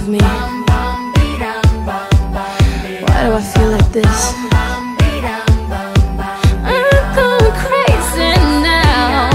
me? Why do I feel like this? I'm going crazy now.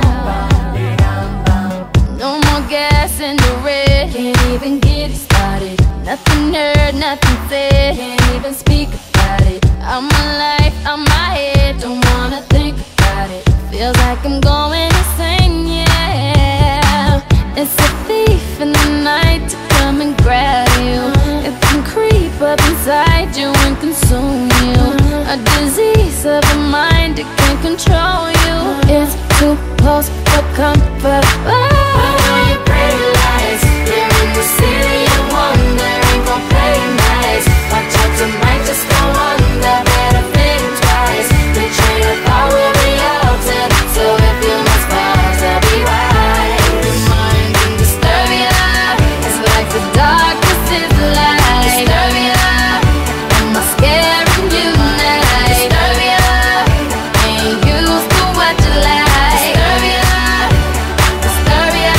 No more gas in the red. Can't even get it started. Nothing heard, nothing said. Can't even speak about it. I'm my life, I'm my head. Don't wanna think about it. Feels like I'm going insane, yeah. It's a thief in the night to come and grab you. It can creep up inside you and consume you. A disease of the mind, it can't control you. It's too close for comfort. I know your pretty lies. You're in the city of wonder, ain't gon' play nice. Watch out, you might just go under. Better think twice. The train of thought will be altered. So if you must pause, I'll be right. Your mind can disturb you. It's like the darkness is the light. Disturb you. Am I scaring you now? Disturb you. Ain't used to what you like. Disturb you. Disturb you.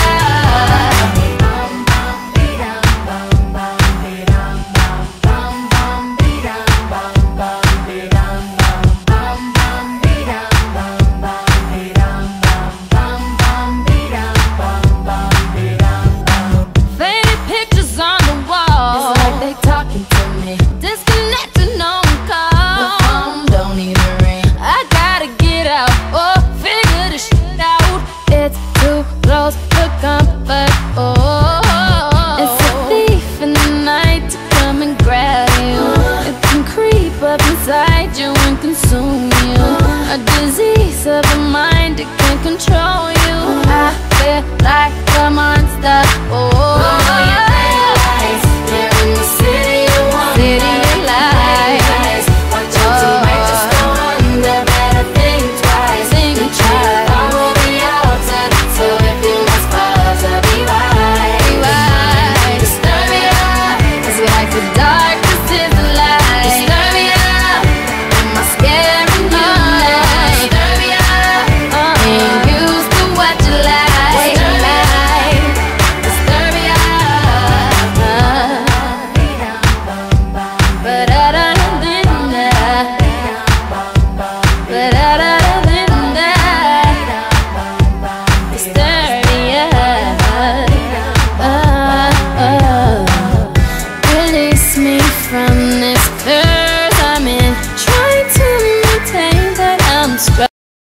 Faded pictures on the wall. It's like they talking to me. Disconnected, no call. The phone don't even ring. I gotta get out, oh, figure this shit out. It's too close for comfort, oh. It's a thief in the night to come and grab you. It can creep up inside you and consume you. A disease of the mind, it can't control you.